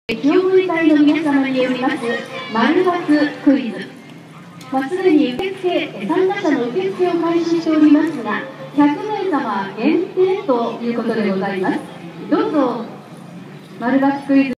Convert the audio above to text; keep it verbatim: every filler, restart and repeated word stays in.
清盛隊の皆様によります丸バツクイズ。まあ、すでに受付参加者の受付を開始しておりますが、ひゃくめいさま限定ということでございます。どうぞ丸バツクイズ